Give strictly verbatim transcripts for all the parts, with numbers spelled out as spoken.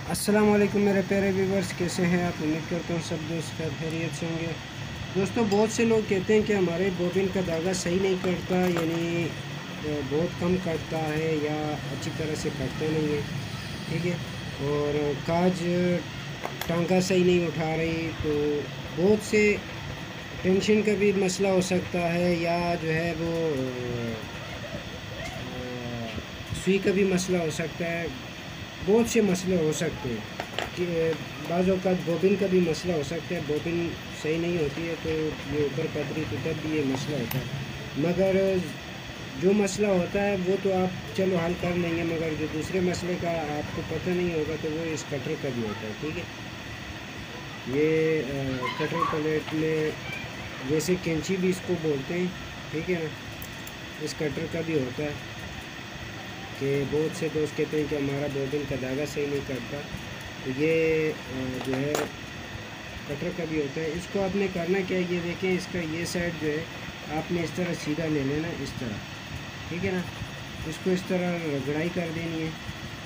अस्सलाम वालेकुम मेरे प्यारे व्यूवर्स, कैसे हैं आप? उम्मीद करता हूँ सब दोस्त खैर खैरियत से होंगे। दोस्तों, बहुत से लोग कहते हैं कि हमारे बोबिन का धागा सही नहीं कटता, यानी बहुत कम कटता है या अच्छी तरह से कटता नहीं है। ठीक है, और काज टांका सही नहीं उठा रही, तो बहुत से टेंशन का भी मसला हो सकता है, या जो है वो सुई का भी मसला हो सकता है। बहुत से मसले हो सकते हैं कि बाज़ औक़ात बोबिन का भी मसला हो सकता है। बोबिन सही नहीं होती है तो ये ऊपर पतरी, तो तब भी ये मसला होता है। मगर जो मसला होता है वो तो आप चलो हल कर लेंगे, मगर जो दूसरे मसले का आपको पता नहीं होगा तो वो इस कटर का भी होता है। ठीक है, ये आ, कटर प्लेट में वैसे कैंची भी इसको बोलते हैं। ठीक है ना, इस कटर का भी होता है कि बहुत से दोस्त कहते हैं कि हमारा बोबिन का धागा सही नहीं कटता, तो ये जो है कटर का भी होता है। इसको आपने करना क्या है, ये देखें, इसका ये साइड जो है आपने इस तरह सीधा ले लेना, इस तरह। ठीक है ना, इसको इस तरह रगड़ाई कर देनी है।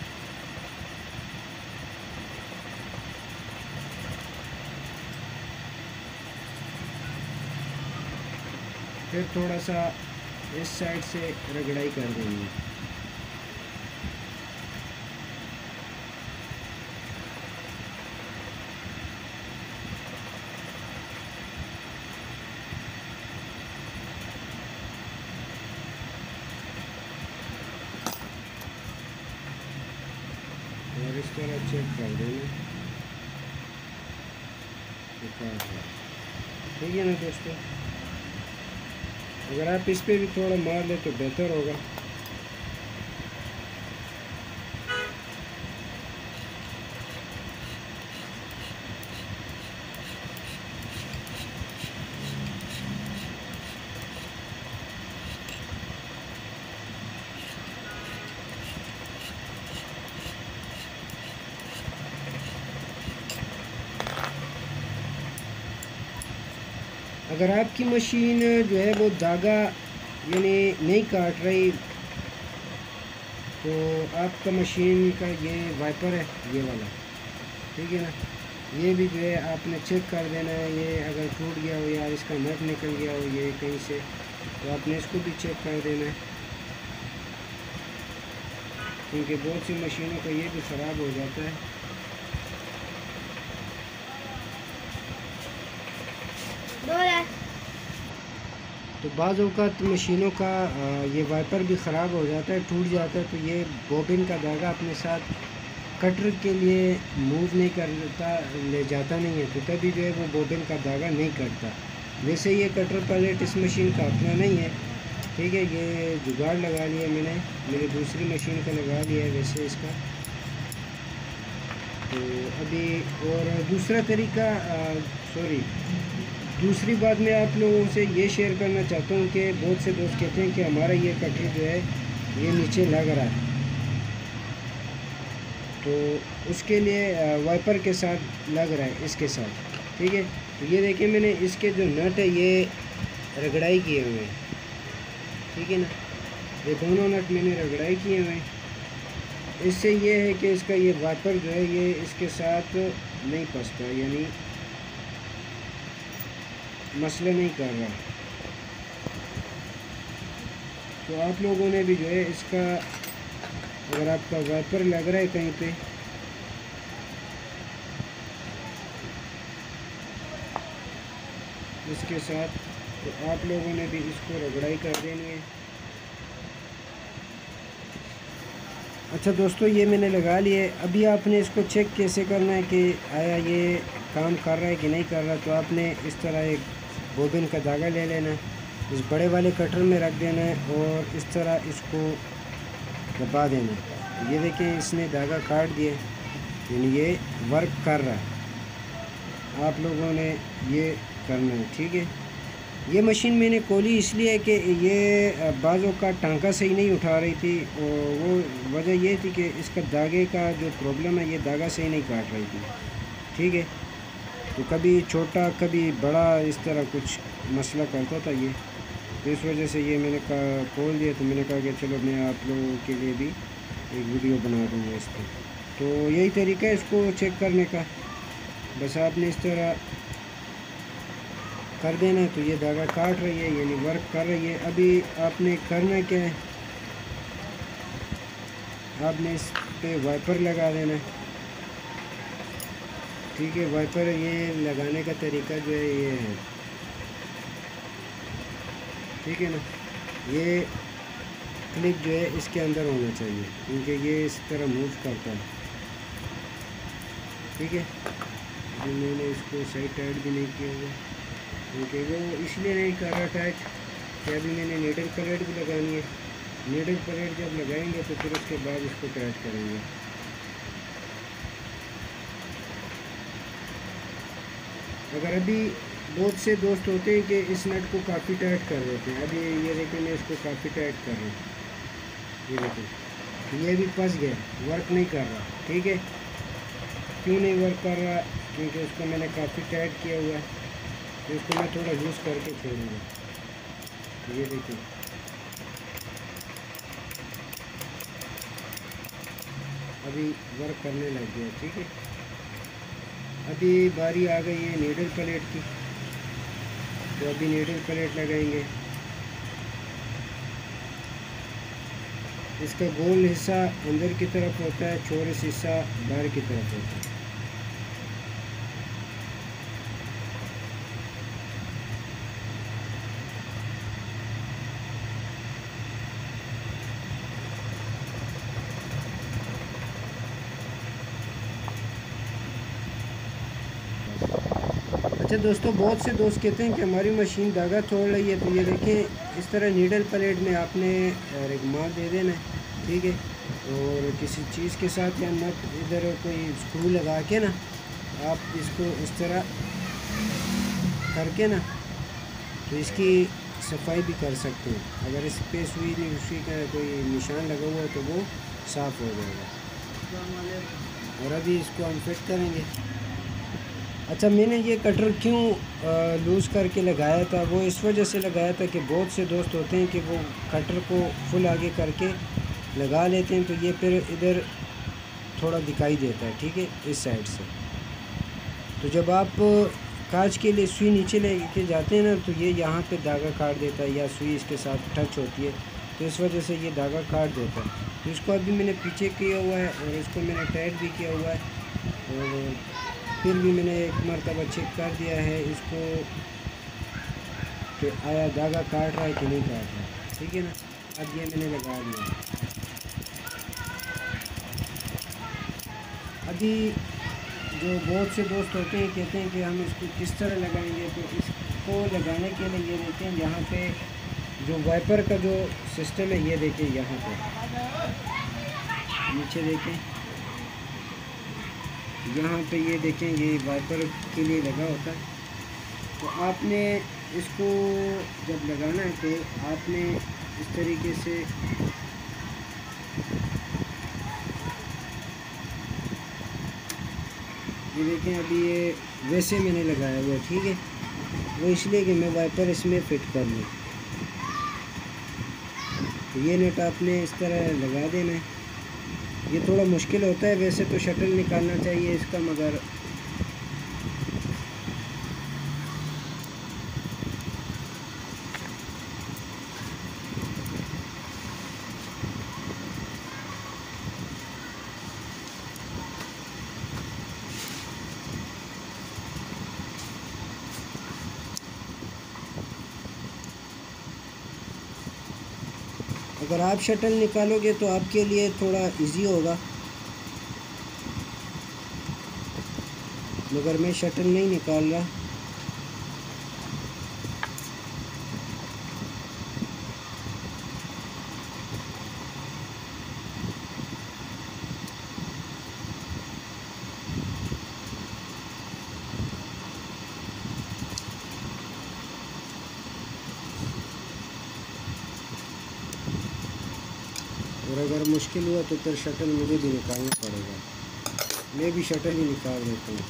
फिर थोड़ा सा इस साइड से रगड़ाई कर देनी है। और इस तरह चेक कर देना। ठीक है ना दोस्तों, अगर आप इस पे भी थोड़ा मार ले तो बेहतर होगा। अगर आपकी मशीन जो है वो धागा यानी नहीं काट रही, तो आपका मशीन का ये वाइपर है, ये वाला, ठीक है ना, ये भी जो है आपने चेक कर देना है। ये अगर टूट गया हो या इसका नट निकल गया हो ये कहीं से, तो आपने इसको भी चेक कर देना है, क्योंकि बहुत सी मशीनों का ये भी ख़राब हो जाता है। तो बाज़ औक़ात मशीनों का ये वाइपर भी ख़राब हो जाता है, टूट जाता है, तो ये बोबिन का धागा अपने साथ कटर के लिए मूव नहीं करता, ले जाता नहीं है, तो तभी जो है वो बोबिन का धागा नहीं कटता। वैसे ये कटर प्लेट इस मशीन का अपना नहीं है। ठीक है, ये जुगाड़ लगा लिया मैंने, मेरी दूसरी मशीन का लगा लिया है वैसे इसका। तो अभी और दूसरा तरीका, सॉरी दूसरी बात मैं आप लोगों से ये शेयर करना चाहता हूँ कि बहुत से दोस्त कहते हैं कि हमारा ये कटर जो है ये नीचे लग रहा है, तो उसके लिए वाइपर के साथ लग रहा है, इसके साथ। ठीक है, तो ये देखिए मैंने इसके जो नट है ये रगड़ाई किए हुए हैं। ठीक है ना, ये दोनों नट मैंने रगड़ाई किए हुए हैं। इससे ये है कि इसका ये वाइपर जो है ये इसके साथ नहीं फंसता, यानी मसले नहीं कर रहा। तो आप लोगों ने भी जो है इसका, अगर आपका वाइपर लग रहा है कहीं पे, इसके साथ, तो आप लोगों ने भी इसको रगड़ाई कर देनी है। अच्छा दोस्तों, ये मैंने लगा लिए। अभी आपने इसको चेक कैसे करना है कि आया ये काम कर रहा है कि नहीं कर रहा, तो आपने इस तरह एक बोबिन का धागा ले लेना है, इस बड़े वाले कटर में रख देना है और इस तरह इसको दबा देना है। ये देखिए इसने धागा काट दिया, यानी ये वर्क कर रहा है। आप लोगों ने ये करना है। ठीक है, ये मशीन मैंने खोली इसलिए है कि ये बाज़ों का टांका सही नहीं उठा रही थी, और वो वजह ये थी कि इसका धागे का जो प्रॉब्लम है, ये धागा सही नहीं काट रही थी। ठीक है, तो कभी छोटा कभी बड़ा इस तरह कुछ मसला करता था ये, तो इस वजह से ये मैंने कहा खोल दिया। तो मैंने कहा कि चलो मैं आप लोगों के लिए भी एक वीडियो बना दूँगा इस पर। तो यही तरीका है इसको चेक करने का, बस आपने इस तरह कर देना है। तो ये धागा काट रही है यानी वर्क कर रही है। अभी आपने करना क्या है, आपने इस पे वाइपर लगा देना है, ठीक है। वाइपर ये लगाने का तरीका जो है ये है, ठीक है ना। ये क्लिप जो है इसके अंदर होना चाहिए क्योंकि ये इस तरह मूव करता है, ठीक है। अभी मैंने इसको सही टाइट भी नहीं किया हुआ क्योंकि वो इसलिए नहीं कर रहा टाइट कि अभी मैंने नीडल प्लेट भी लगानी है। नीडल प्लेट जब लगाएंगे तो फिर उसके बाद इसको टाइट करेंगे। अगर अभी बहुत से दोस्त होते हैं कि इस नट को काफ़ी टाइट कर देते हैं। अभी ये देखिए मैं इसको काफ़ी टाइट कर रहा हूँ, ये देखिए ये भी फंस गया, वर्क नहीं कर रहा, ठीक है। क्यों नहीं वर्क कर रहा, क्योंकि उसको मैंने काफ़ी टाइट किया हुआ है। तो इसको मैं थोड़ा यूज़ करके छोड़ूंगा। ये देखिए अभी वर्क करने लग गया, ठीक है। अभी बारी आ गई है नीडल प्लेट की, तो अभी नीडल प्लेट लगाएंगे। इसका गोल हिस्सा अंदर की तरफ होता है, चौरस हिस्सा बाहर की तरफ होता है। अच्छा दोस्तों, बहुत से दोस्त कहते हैं कि हमारी मशीन धागा तोड़ रही है। तो ये देखें इस तरह नीडल प्लेट में आपने रेगमाल दे देना है, ठीक है। और किसी चीज़ के साथ या नट इधर कोई स्क्रू लगा के ना आप इसको इस तरह करके ना तो इसकी सफाई भी कर सकते हैं। अगर इस पे सुई नहीं उसी का कोई निशान लगा हुआ है तो वो साफ़ हो जाएगा। और अभी इसको हम फिट करेंगे। अच्छा, मैंने ये कटर क्यों लूज़ करके लगाया था, वो इस वजह से लगाया था कि बहुत से दोस्त होते हैं कि वो कटर को फुल आगे करके लगा लेते हैं तो ये फिर इधर थोड़ा दिखाई देता है, ठीक है, इस साइड से। तो जब आप कांच के लिए सुई नीचे लेके जाते हैं ना तो ये यहाँ पे धागा काट देता है या सुई इसके साथ टच होती है, तो इस वजह से ये धागा काट देता है। तो इसको अभी मैंने पीछे किया हुआ है और इसको मैंने टाइट भी किया हुआ है और फिर भी मैंने एक मरतबा चेक कर दिया है इसको कि आया धागा काट रहा है कि नहीं काट रहा है, ठीक है ना। अब ये मैंने लगा दिया। अभी जो बहुत से दोस्त होते हैं कहते हैं कि हम इसको किस तरह लगाएंगे, तो इसको लगाने के लिए ये देखते हैं यहाँ पे जो वाइपर का जो सिस्टम है, ये देखिए यहाँ पे नीचे देखें, यहाँ पे ये देखें ये वाइपर के लिए लगा होता है। तो आपने इसको जब लगाना है तो आपने इस तरीके से ये देखें, अभी ये वैसे मैंने लगाया हुआ है, ठीक है, वो इसलिए कि मैं वाइपर इसमें फ़िट कर लूँ। तो ये नट आपने इस तरह लगा देना है। ये थोड़ा मुश्किल होता है, वैसे तो शटल निकालना चाहिए इसका, मगर अगर आप शटल निकालोगे तो आपके लिए थोड़ा इजी होगा, मगर मैं शटल नहीं निकाल रहा। और अगर मुश्किल हुआ तो फिर शटल मुझे भी निकालना पड़ेगा। मैं भी शटल ही निकाल देता हूँ।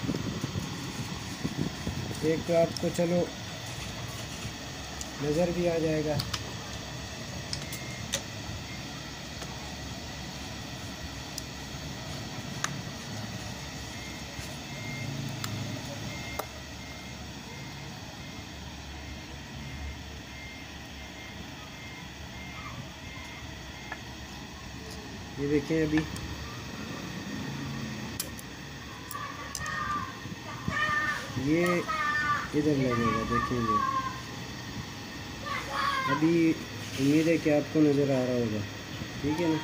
एक तो आपको चलो नज़र भी आ जाएगा। ये देखें अभी ये इधर लगेगा, देखेंगे अभी। उम्मीद है कि आपको नज़र आ रहा होगा, ठीक है ना।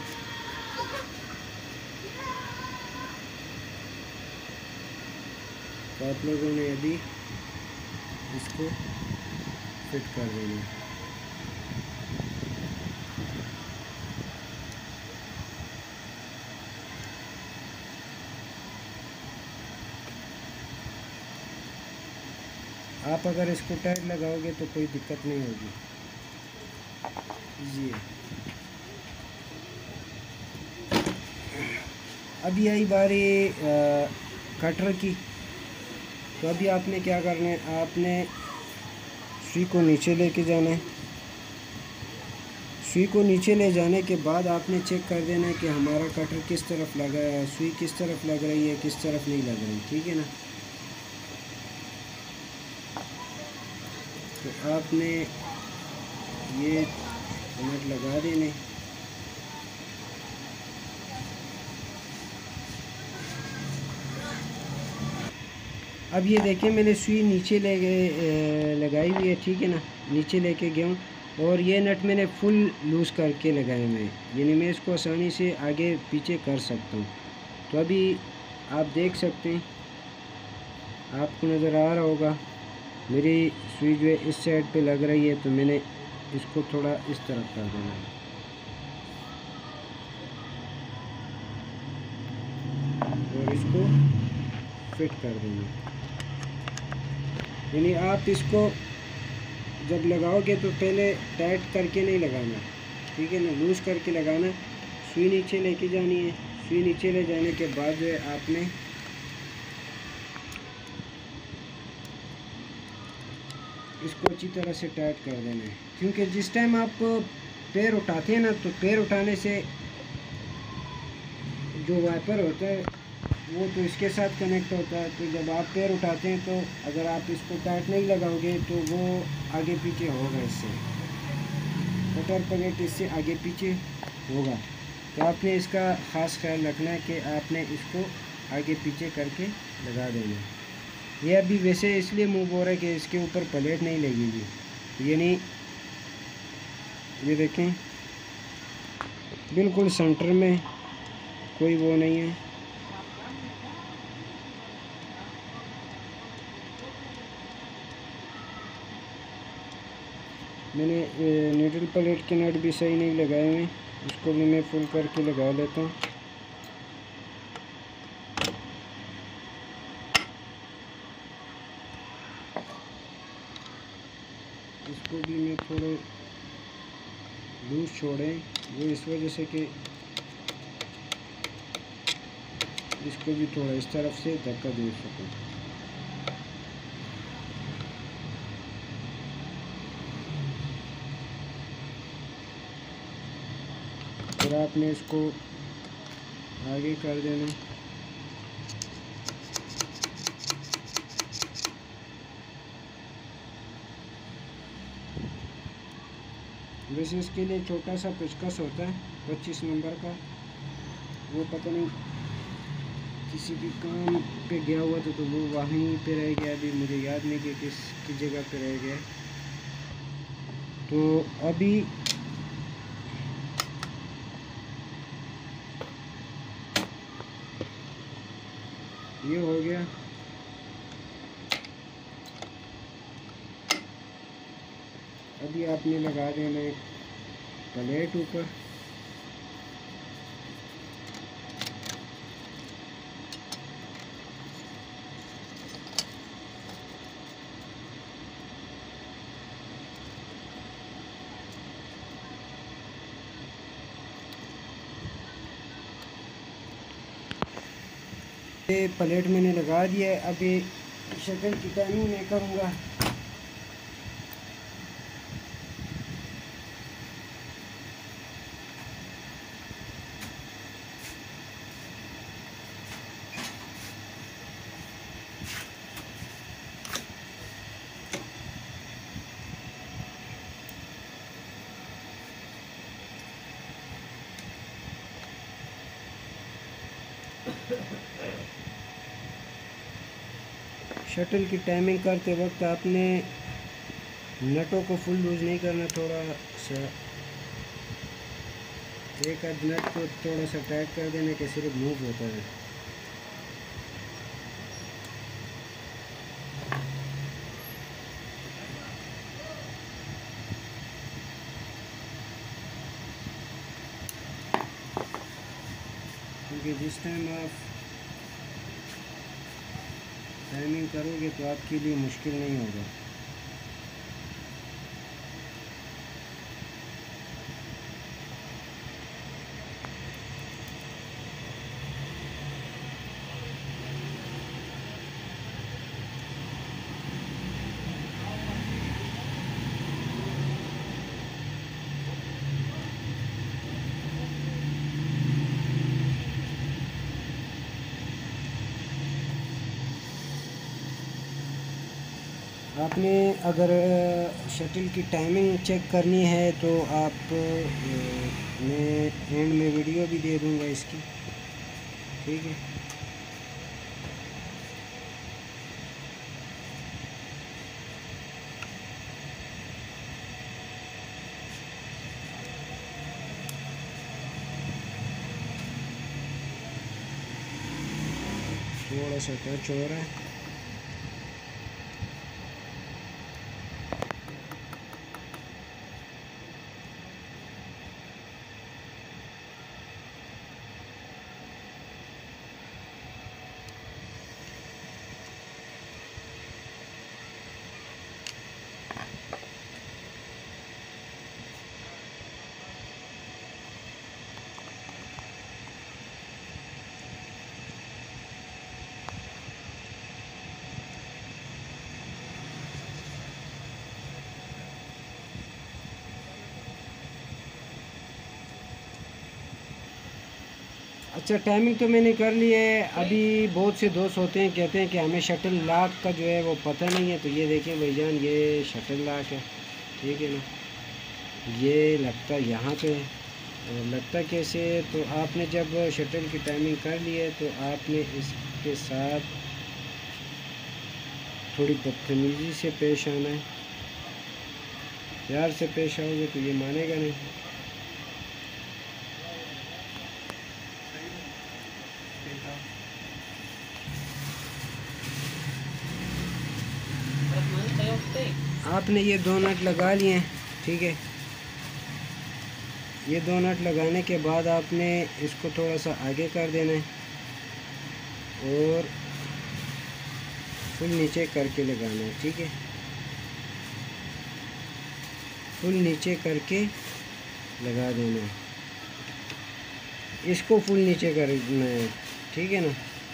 तो आप लोगों ने अभी इसको फिट कर देना है। आप अगर इसको टाइट लगाओगे तो कोई दिक्कत नहीं होगी, जी। अभी आई बारी कटर की। तो अभी आपने क्या करना है, आपने सुई को नीचे लेके जाना है। सुई को नीचे ले जाने के बाद आपने चेक कर देना है कि हमारा कटर किस तरफ लगा है, सुई किस तरफ लग रही है, किस तरफ नहीं लग रही, ठीक है ना। तो आपने ये नट लगा देने। अब ये देखें मैंने सुई नीचे ले गए लगाई हुई है, ठीक है ना, नीचे लेके गया हूँ। और ये नट मैंने फुल लूज़ करके लगाए हुए हैं, यानी मैं इसको आसानी से आगे पीछे कर सकता हूँ। तो अभी आप देख सकते हैं, आपको नज़र आ रहा होगा मेरी सुई जो है इस साइड पे लग रही है, तो मैंने इसको थोड़ा इस तरफ कर देना है और इसको फिट कर देना है। यानी आप इसको जब लगाओगे तो पहले टाइट करके नहीं लगाना, ठीक है ना, लूज़ करके लगाना। सुई नीचे लेके जानी है। सुई नीचे ले जाने के बाद जो है आपने इसको अच्छी तरह से टाइट कर देना है, क्योंकि जिस टाइम आप पैर उठाते हैं ना, तो पैर उठाने से जो वाइपर होता है वो तो इसके साथ कनेक्ट होता है। तो जब आप पैर उठाते हैं तो अगर आप इसको टाइट नहीं लगाओगे तो वो आगे पीछे होगा, इससे कटर प्लेट इससे आगे पीछे होगा। तो आपने इसका ख़ास ख्याल रखना है कि आपने इसको आगे पीछे करके लगा देना है। ये अभी वैसे इसलिए मूव हो रहा है कि इसके ऊपर प्लेट नहीं लगेगी, यानी ये देखें बिल्कुल सेंटर में कोई वो नहीं है। मैंने न्यूट्रल प्लेट के नट भी सही नहीं लगाए हुए, उसको भी मैं फुल करके लगा लेता हूँ। इसको भी मैं थोड़े लूज छोड़े, वो इस वजह से कि इसको भी थोड़ा इस तरफ से धक्का दे सकूँ। फिर आपने इसको आगे कर देना। वैसे इसके लिए छोटा सा पेचकस होता है पच्चीस नंबर का, वो पता नहीं किसी भी काम पे गया हुआ था तो वो वहीं पे रह गया, अभी मुझे याद नहीं कि किस किस जगह पे रह गया। तो अभी ये हो गया। अभी आपने लगा देना एक प्लेट ऊपर, ये प्लेट मैंने लगा दिया है। अभी शटल की टाइमिंग मैं करूँगा। शटल की टाइमिंग करते वक्त आपने नटों को फुल लूज़ नहीं करना, थोड़ा सा एक आध नट को थोड़ा सा टाइट कर देने के सिर्फ मूव होता है। क्योंकि जिस टाइम आप टाइमिंग करोगे तो आपके लिए मुश्किल नहीं होगा। आपने अगर शटल की टाइमिंग चेक करनी है तो आप मैं एंड में वीडियो भी दे दूंगा इसकी, ठीक है। थोड़ा सा टच हो रहा है। अच्छा, टाइमिंग तो मैंने कर ली है। अभी बहुत से दोस्त होते हैं कहते हैं कि हमें शटल लॉक का जो है वो पता नहीं है, तो ये देखें भाईजान, ये शटल लॉक है, ठीक है ना। ये लगता यहाँ पे है और लगता कैसे है, तो आपने जब शटल की टाइमिंग कर ली है तो आपने इसके साथ थोड़ी बदतमीज़ी से पेश आना है। प्यार से पेश आओगे तो ये मानेगा नहीं। आपने ये दो नट लगा लिए हैं, ठीक है। ये दो नट लगाने के बाद आपने इसको थोड़ा सा आगे कर देना है और फुल नीचे करके लगाना है, ठीक है। फुल नीचे करके लगा देना है, इसको फुल नीचे करना है, ठीक है ना।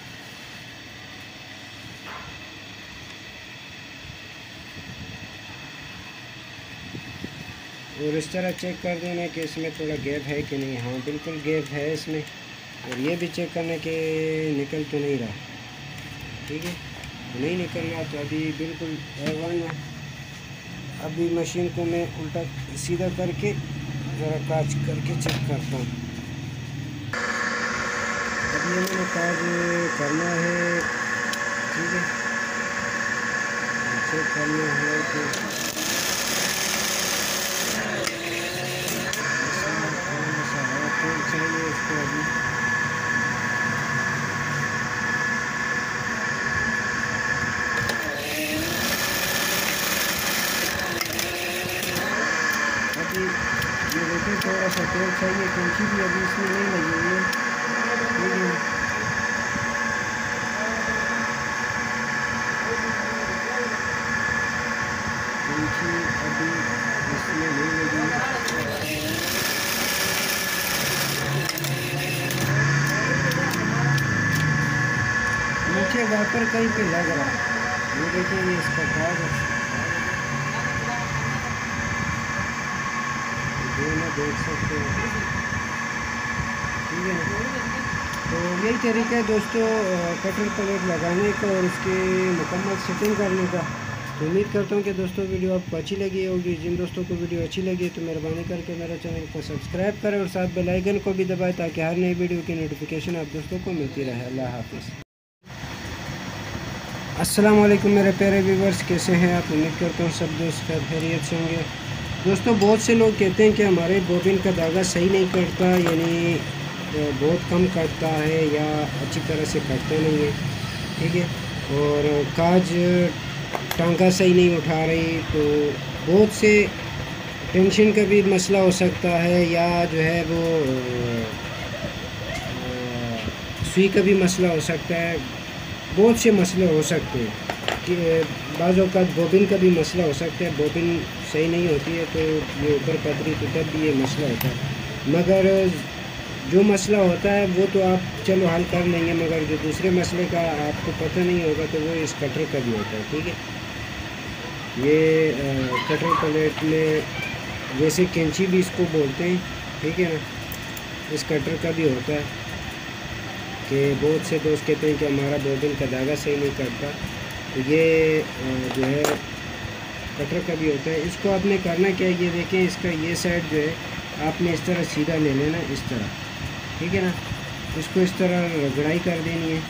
और इस तरह चेक कर देना कि इसमें थोड़ा गैप है कि नहीं। हाँ, बिल्कुल गैप है इसमें। और ये भी चेक करना कि निकल तो नहीं रहा, ठीक है। नहीं निकल रहा तो अभी बिल्कुल ए वन है। अभी मशीन को मैं उल्टा सीधा करके ज़रा काज करके चेक करता हूँ। अब ये मैंने काज करना है, ठीक है। चेक करना है कि चाहिए इसको। अभी अभी ये देखिए थोड़ा सा तेल चाहिए, कैंची भी अभी इसमें नहीं लगी हुई है, लेकिन कैंची अभी इसमें नहीं लगी है। नीचे वाइपर कहीं पे लग रहा है, ये देखिए, ये इसका काज है, दोनों देख सकते हैं, ठीक है ना। तो यही तरीका है दोस्तों कटर प्लेट लगाने का और उसकी मुकम्मल सेटिंग करने का। तो उम्मीद करता हूँ कि दोस्तों वीडियो आपको अच्छी लगी होगी। जिन दोस्तों को वीडियो अच्छी लगी तो मेहरबानी करके मेरे चैनल को सब्सक्राइब करें और साथ बेल आइकन को भी दबाएं ताकि हर नई वीडियो की नोटिफिकेशन आप दोस्तों को मिलती रहे। अल्लाह हाफिज़। अस्सलाम वालेकुम मेरे प्यारे व्यूवर्स, कैसे हैं आप? उम्मीद करता हूँ सब दोस्त खैरियत से होंगे। दोस्तों, बहुत से लोग कहते हैं कि हमारे बोबिन का धागा सही नहीं कटता, यानी बहुत कम कटता है या अच्छी तरह से कटता नहीं है, ठीक है। और काज टांका सही नहीं उठा रही, तो बहुत से टेंशन का भी मसला हो सकता है, या जो है वो सुई का भी मसला हो सकता है। बहुत से मसले हो सकते हैं कि बाज़ औक़ात बोबिन का भी मसला हो सकता है। बोबिन सही नहीं होती है तो ये ऊपर पतरी, तो तब भी ये मसला होता है। मगर जो मसला होता है वो तो आप चलो हल कर लेंगे, मगर जो दूसरे मसले का आपको पता नहीं होगा तो वो इस कटर का भी होता है, ठीक है। ये आ, कटर प्लेट में जैसे कैंची भी इसको बोलते हैं, ठीक है ना। इस कटर का भी होता है कि बहुत से दोस्त कहते हैं कि हमारा बोबिन का धागा सही नहीं करता, तो ये जो है कटर का भी होता है। इसको आपने करना क्या है, ये देखें, इसका ये साइड जो है आपने इस तरह सीधा ले लेना, इस तरह, ठीक है ना। इसको इस तरह रगड़ाई कर देनी है।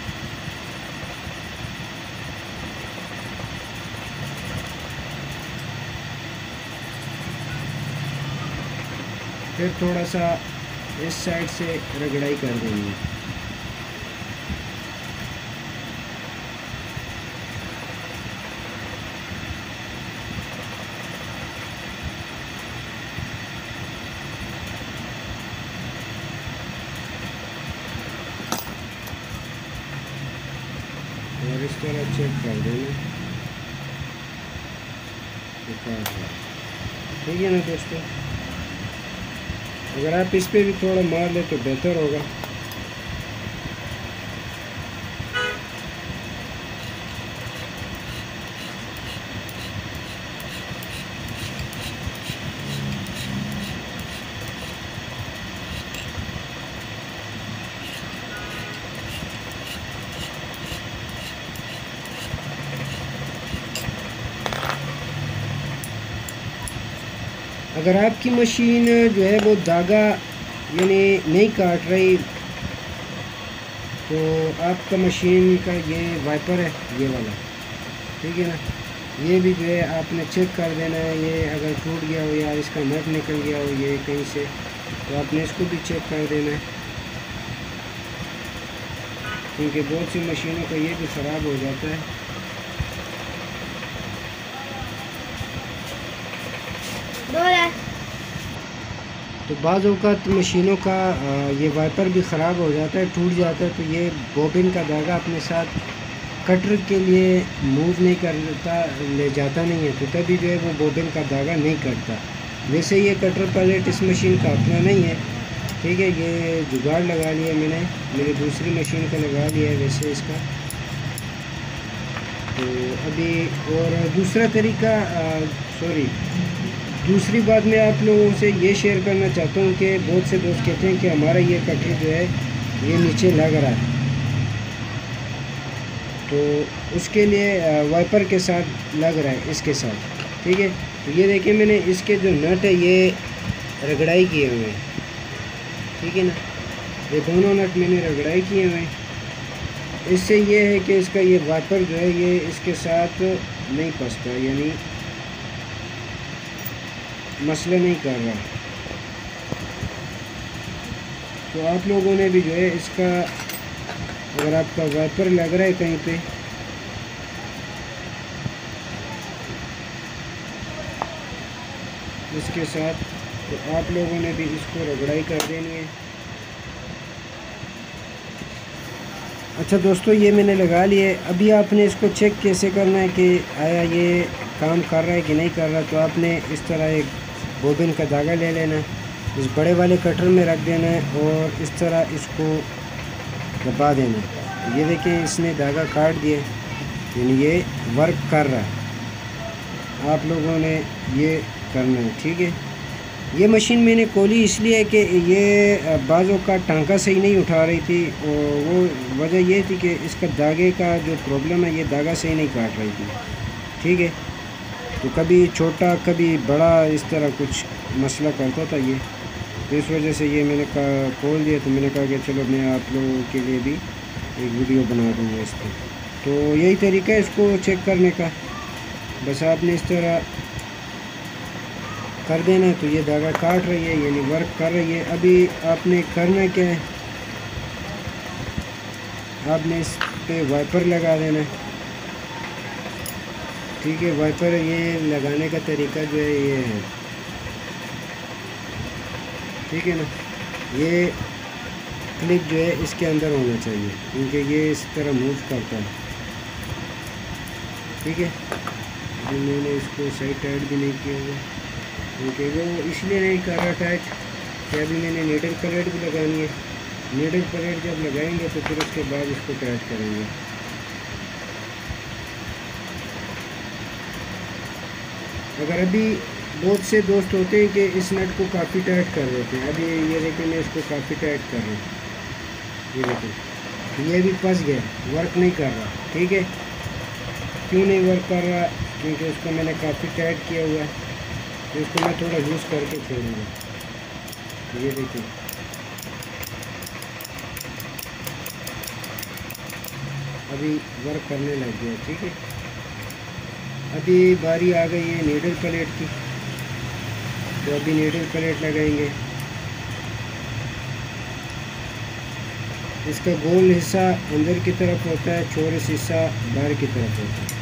फिर थोड़ा सा इस साइड से रगड़ाई कर देनी है। और इस तरह चेक कर देना, ठीक है ना दोस्तों। अगर आप इस पे भी थोड़ा मार ले तो बेहतर होगा। अगर आपकी मशीन जो है वो धागा यानी नहीं काट रही, तो आपका मशीन का ये वाइपर है, ये वाला, ठीक है ना, ये भी जो है आपने चेक कर देना है। ये अगर टूट गया हो या इसका नट निकल गया हो ये कहीं से, तो आपने इसको भी चेक कर देना है, क्योंकि बहुत सी मशीनों का ये भी ख़राब हो जाता है। तो बाज़ औक़ात मशीनों का ये वाइपर भी ख़राब हो जाता है, टूट जाता है, तो ये बोबिन का धागा अपने साथ कटर के लिए मूव नहीं करता, ले जाता नहीं है, तो तभी जो है वो बोबिन का धागा नहीं कटता। वैसे ये कटर प्लेट इस मशीन का अपना नहीं है, ठीक है। ये जुगाड़ लगा लिया मैंने, मेरी दूसरी मशीन का लगा लिया है वैसे इसका। तो अभी और दूसरा तरीका, सॉरी दूसरी बात मैं आप लोगों से ये शेयर करना चाहता हूँ कि बहुत से दोस्त कहते हैं कि हमारा ये कटर जो है ये नीचे लग रहा है, तो उसके लिए वाइपर के साथ लग रहा है, इसके साथ, ठीक है। तो ये देखिए, मैंने इसके जो नट है ये रगड़ाई किए हुए हैं, ठीक है ना। ये दोनों नट मैंने रगड़ाई किए हुए हैं। इससे ये है कि इसका ये वाइपर जो है ये इसके साथ नहीं फंसता, यानी मसला नहीं कर रहा। तो आप लोगों ने भी जो है इसका, अगर आपका वाइपर लग रहा है कहीं पे, इसके साथ, तो आप लोगों ने भी इसको रगड़ाई कर देनी है। अच्छा दोस्तों, ये मैंने लगा लिए। अभी आपने इसको चेक कैसे करना है कि आया ये काम कर रहा है कि नहीं कर रहा, तो आपने इस तरह एक बोबिन का धागा ले लेना, इस बड़े वाले कटर में रख देना है और इस तरह इसको दबा देना। ये देखिए, इसने धागा काट दिया, यानी ये वर्क कर रहा है। आप लोगों ने ये करना है, ठीक है। ये मशीन मैंने खोली इसलिए कि ये बाज़ों का टांका सही नहीं उठा रही थी, और वो वजह ये थी कि इसका धागे का जो प्रॉब्लम है, ये धागा सही नहीं काट रही थी, ठीक है। तो कभी छोटा कभी बड़ा इस तरह कुछ मसला करता था ये। तो इस वजह से ये मैंने कहा खोल दिया। तो मैंने कहा कि चलो मैं आप लोगों के लिए भी एक वीडियो बना दूँगा इस पर। तो यही तरीका है इसको चेक करने का। बस आपने इस तरह कर देना है तो ये धागा काट रही है, यानी वर्क कर रही है। अभी आपने करना क्या है, आपने इस पे वाइपर लगा देना है। ठीक है, वाइपर ये लगाने का तरीका जो है ये है, ठीक है ना। ये क्लिप जो है इसके अंदर होना चाहिए क्योंकि ये इस तरह मूव करता है। ठीक है, अभी मैंने इसको सही टाइट भी नहीं किया हुआ क्योंकि वो इसलिए नहीं कर रहा टाइट कि अभी मैंने नीडल प्लेट भी लगानी है। नीडल प्लेट जब लगाएंगे तो फिर उसके बाद इसको टाइट करेंगे। अगर अभी बहुत से दोस्त होते हैं कि इस नट को काफ़ी टाइट कर देते हैं। अभी ये देखिए मैं इसको काफ़ी टाइट कर रहा हूँ, ये देखिए ये भी फंस गया, वर्क नहीं कर रहा। ठीक है, क्यों नहीं वर्क कर रहा, क्योंकि उसको मैंने काफ़ी टाइट किया हुआ है। तो इसको मैं थोड़ा लूज़ करके छोड़ूँगा। ये देखिए अभी वर्क करने लग गया। ठीक है, अभी बारी आ गई है नीडल प्लेट की। तो अभी नीडल प्लेट लगाएंगे। इसका गोल हिस्सा अंदर की तरफ होता है, चौरस हिस्सा बाहर की तरफ होता है।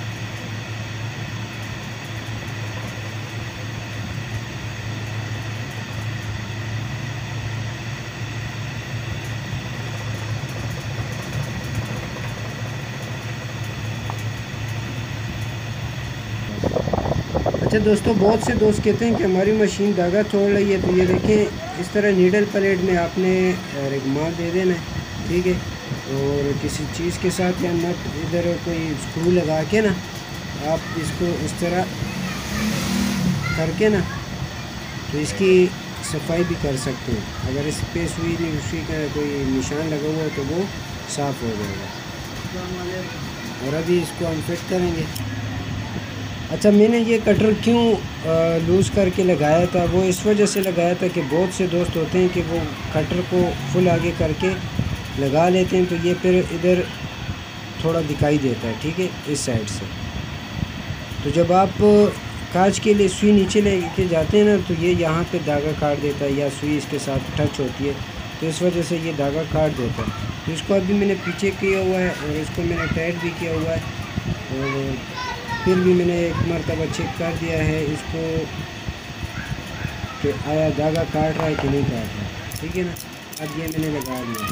अच्छा दोस्तों, बहुत से दोस्त कहते हैं कि हमारी मशीन धागा छोड़ रही है। तो ये देखें इस तरह नीडल प्लेट में आपने रेगमाल दे देना है। ठीक है, और किसी चीज़ के साथ या नट इधर कोई स्क्रू लगा के ना आप इसको इस तरह करके ना तो इसकी सफाई भी कर सकते हैं। अगर इस पे सुई सुई का कोई निशान लगा हुआ है तो वो साफ़ हो जाएगा। और अभी इसको हम फिट करेंगे। अच्छा, मैंने ये कटर क्यों लूज़ करके लगाया था, वो इस वजह से लगाया था कि बहुत से दोस्त होते हैं कि वो कटर को फुल आगे करके लगा लेते हैं तो ये फिर इधर थोड़ा दिखाई देता है। ठीक है, इस साइड से। तो जब आप कांच के लिए सुई नीचे लेके जाते हैं ना तो ये यहाँ पे धागा काट देता है या सुई इसके साथ टच होती है तो इस वजह से ये धागा काट देता है। तो इसको अभी मैंने पीछे किया हुआ है और इसको मैंने टाइट भी किया हुआ है और फिर भी मैंने एक मरतबा चेक कर दिया है इसको कि आया धागा काट रहा है कि नहीं काट रहा। ठीक है ना, अब ये मैंने लगा दिया।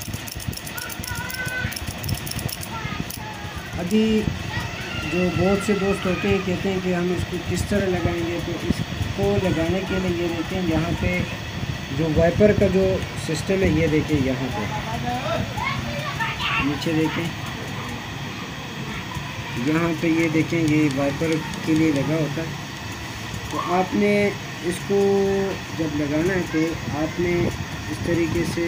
अभी जो बहुत से दोस्त होते हैं कहते हैं कि हम इसको किस तरह लगाएंगे, तो इसको लगाने के लिए ये देखें यहाँ पे जो वाइपर का जो सिस्टम है ये देखें यहाँ पे नीचे देखें, यहाँ पे ये देखें ये वाइपर के लिए लगा होता है। तो आपने इसको जब लगाना है तो आपने इस तरीके से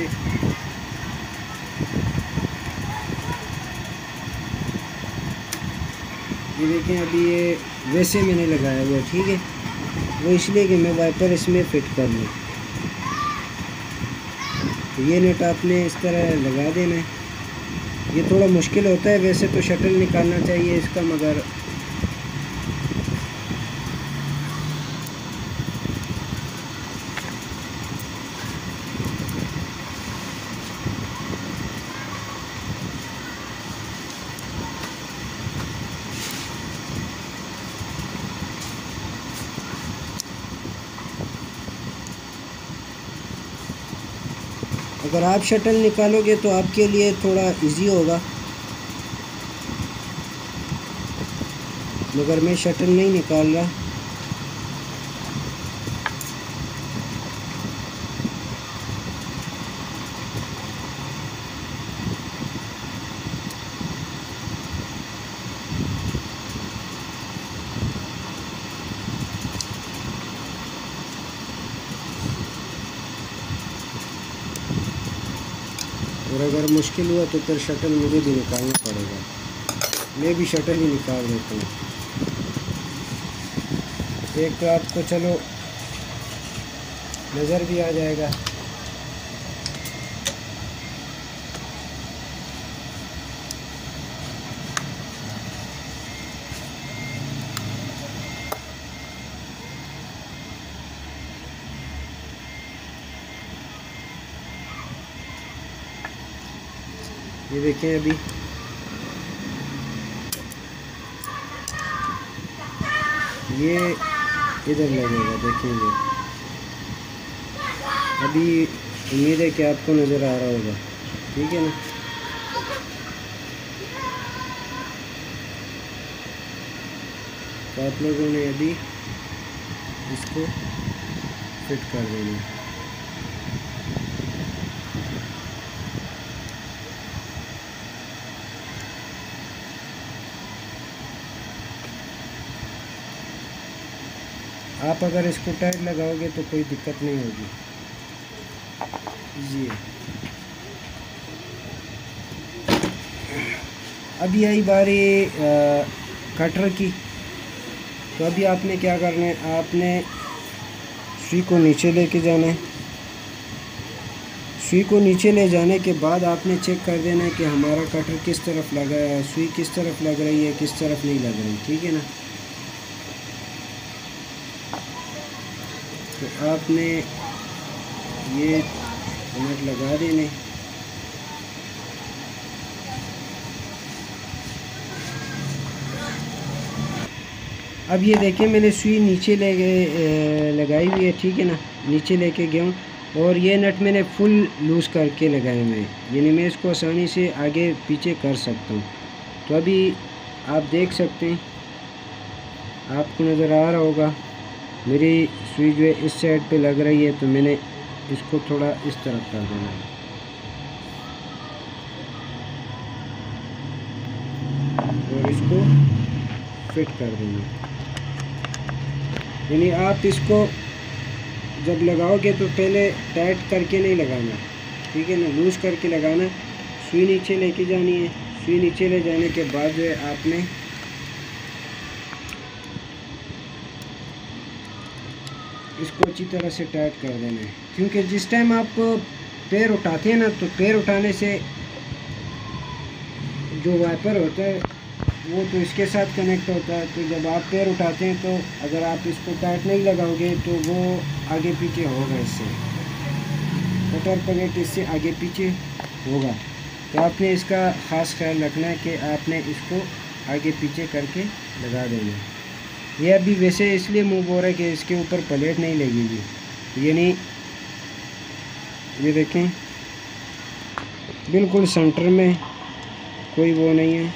ये देखें अभी ये वैसे मैंने लगाया हुआ है। ठीक है, वो इसलिए कि मैं वाइपर इसमें फिट कर लूँ। तो ये नट आपने इस तरह लगा देना है। ये थोड़ा मुश्किल होता है, वैसे तो शटल निकालना चाहिए इसका, मगर अगर आप शटल निकालोगे तो आपके लिए थोड़ा इजी होगा, मगर मैं शटल नहीं निकाल रहा। और अगर मुश्किल हुआ तो फिर शटल मुझे भी निकालना पड़ेगा। मैं भी शटल ही निकाल देता हूँ। एक तो आपको चलो नज़र भी आ जाएगा। ये देखें अभी ये इधर लगेगा, देखेंगे अभी। उम्मीद है कि आपको नज़र आ रहा होगा, ठीक है ना। तो आप लोगों ने अभी इसको फिट कर देना है। आप अगर इसको टाइट लगाओगे तो कोई दिक्कत नहीं होगी। जी अभी आई बारी कटर की। तो अभी आपने क्या करना है, आपने सुई को नीचे लेके जाना है। सुई को नीचे ले जाने के बाद आपने चेक कर देना है कि हमारा कटर किस तरफ लगा है, सुई किस तरफ लग रही है, किस तरफ नहीं लग रही, ठीक है ना। तो आपने ये नट लगा देने। अब ये देखें मैंने सुई नीचे ले गए लगाई हुई है, ठीक है ना, नीचे लेके गया हूँ। और ये नट मैंने फुल लूज़ करके लगाए हुए हैं, यानी मैं इसको आसानी से आगे पीछे कर सकता हूँ। तो अभी आप देख सकते हैं, आपको नज़र आ रहा होगा मेरी सुई जो है इस साइड पे लग रही है, तो मैंने इसको थोड़ा इस तरफ कर देना है और इसको फिट कर देना। यानी आप इसको जब लगाओगे तो पहले टाइट करके नहीं लगाना, ठीक है ना, लूज़ करके लगाना। सुई नीचे लेके जानी है। सुई नीचे ले जाने के बाद जो है आपने इसको अच्छी तरह से टाइट कर देना है, क्योंकि जिस टाइम आप पैर उठाते हैं ना, तो पैर उठाने से जो वाइपर होता है वो तो इसके साथ कनेक्ट होता है। तो जब आप पैर उठाते हैं तो अगर आप इसको टाइट नहीं लगाओगे तो वो आगे पीछे होगा, इससे कटर प्लेट इससे आगे पीछे होगा। तो आपने इसका ख़ास ख्याल रखना है कि आपने इसको आगे पीछे करके लगा देना। ये अभी वैसे इसलिए मूव हो रहा है कि इसके ऊपर प्लेट नहीं लगेगी। यानी ये देखें बिल्कुल सेंटर में कोई वो नहीं है।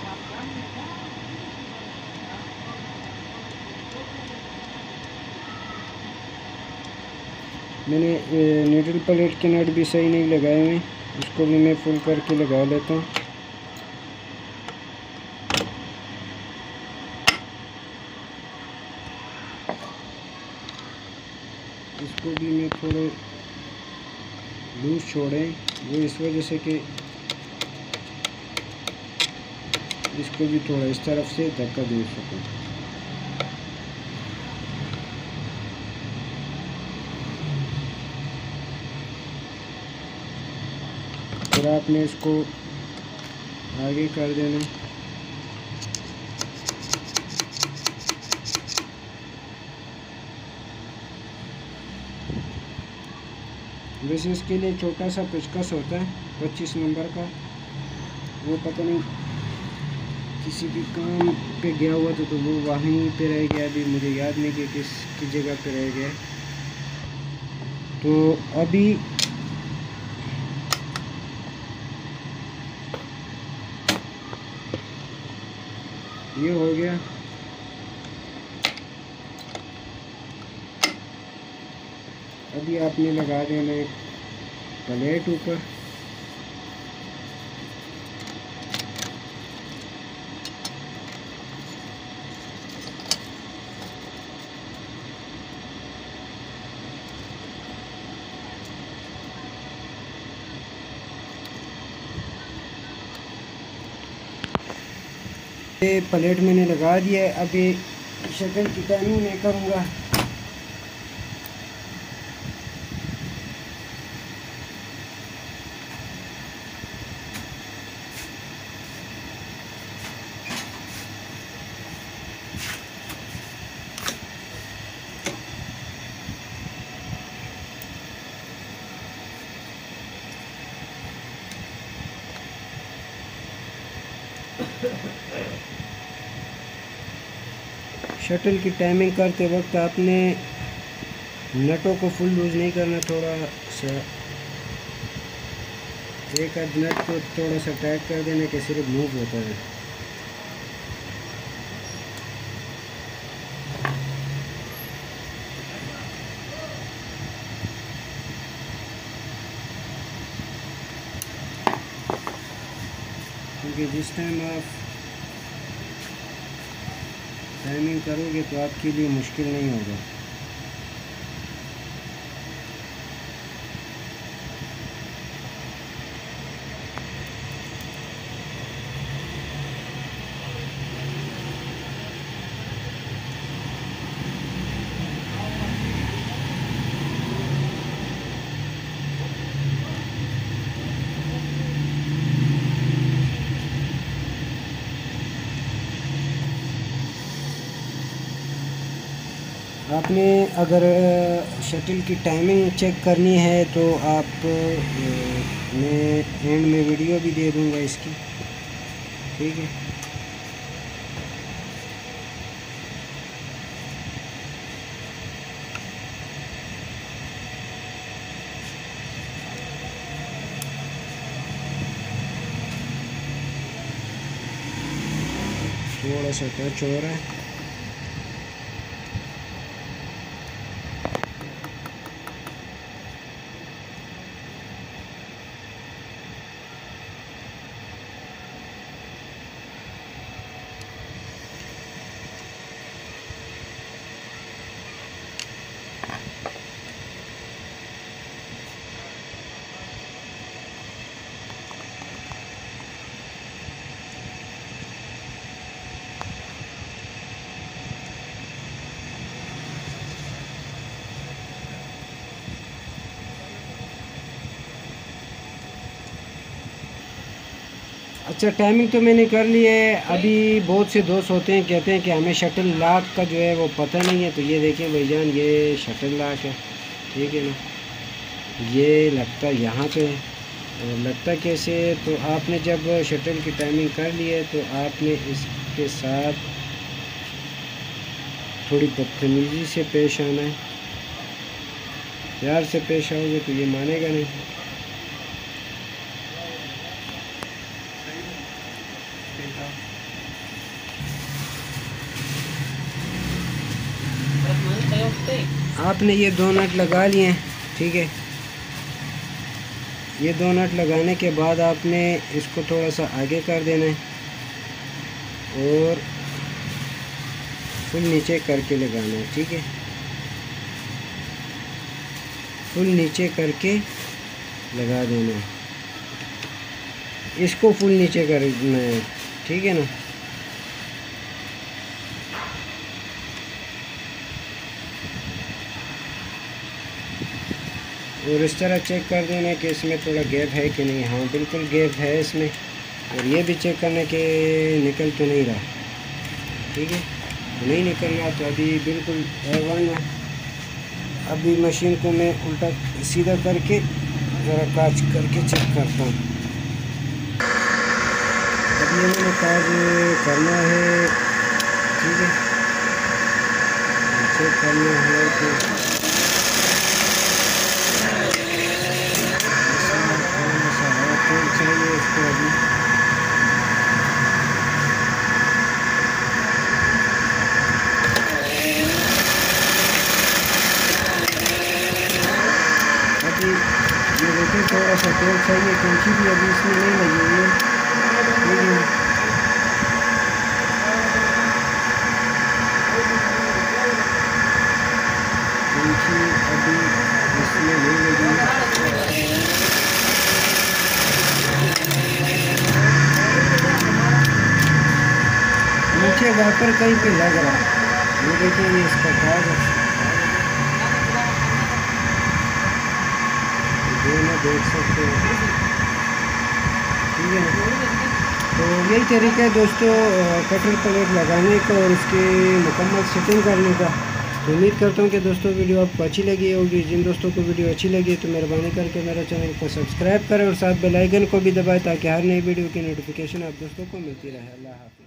मैंने नीडल प्लेट के नट भी सही नहीं लगाए हुए, उसको भी मैं फुल करके लगा लेता हूँ। इसको भी मैं थोड़े लूज छोड़ें, वो इस वजह से कि इसको भी थोड़ा इस तरफ से धक्का दे सकूँ। फिर आपने इसको आगे कर देना। वैसे इसके लिए छोटा सा पेचकस होता है पच्चीस नंबर का, वो पता नहीं किसी भी काम पे गया हुआ था तो वो वहीं पे रह गया। अभी मुझे याद नहीं कि किस किस जगह पे रह गया। तो अभी ये हो गया। अभी आपने लगा देना एक प्लेट ऊपर। ये प्लेट मैंने लगा दिया है। अभी शटल की टाइमिंग मैं करूँगा। शटल की टाइमिंग करते वक्त आपने नटों को फुल लूज नहीं करना, थोड़ा सा एक आध नट को थोड़ा सा टाइट कर देने के सिर्फ मूव होता है। क्योंकि जिस टाइम आप टाइमिंग करोगे तो आपके लिए मुश्किल नहीं होगा। आपने अगर शटल की टाइमिंग चेक करनी है तो आप मैं एंड में वीडियो भी दे दूंगा इसकी, ठीक है। थोड़ा सा टच हो रहा है। अच्छा, टाइमिंग तो मैंने कर ली है। अभी बहुत से दोस्त होते हैं कहते हैं कि हमें शटल लॉक का जो है वो पता नहीं है, तो ये देखें भाईजान, ये शटल लॉक है, ठीक है ना। ये लगता यहाँ पे है, लगता कैसे है, तो आपने जब शटल की टाइमिंग कर ली है तो आपने इसके साथ थोड़ी बदतमीज़ी से पेश आना है। प्यार से पेश आओगे तो ये मानेगा नहीं। आपने ये दो नट लगा लिए हैं, ठीक है। ये दो नट लगाने के बाद आपने इसको थोड़ा सा आगे कर देना है और फुल नीचे करके लगाना है, ठीक है। फुल नीचे करके लगा देना है, इसको फुल नीचे करना है, ठीक है ना। और इस तरह चेक कर देना कि इसमें थोड़ा गैप है कि नहीं। हाँ, बिल्कुल गैप है इसमें। और ये भी चेक करना कि निकल तो नहीं रहा, ठीक है। नहीं निकल रहा तो अभी बिल्कुल ए वन है। अभी मशीन को मैं उल्टा सीधा करके ज़रा काज करके चेक करता हूँ। अब ये मैंने काज करना है, ठीक है, चेक करना है कि चाहिए इसको। अभी अभी ये देखिए थोड़ा सा तेल चाहिए, कैंची भी अभी इसमें नहीं लगी हुई है, ठीक है। कैंची अभी इसमें नहीं लगी है। नीचे वापर कहीं पे लग रहा है, ये देखें ये इसका काज है, दोनों देख सकते हैं, ठीक है। तो यही तरीका है दोस्तों कटर प्लेट लगाने का और इसकी मुकम्मल सेटिंग करने का। तो उम्मीद करता हूँ कि दोस्तों वीडियो आपको अच्छी लगी होगी। जिन दोस्तों को वीडियो अच्छी लगी तो मेहरबानी करके मेरे चैनल को सब्सक्राइब करें और साथ बेल आइकन को भी दबाएं ताकि हर नई वीडियो की नोटिफिकेशन आप दोस्तों को मिलती रहे। अल्लाह हाफ़िज़।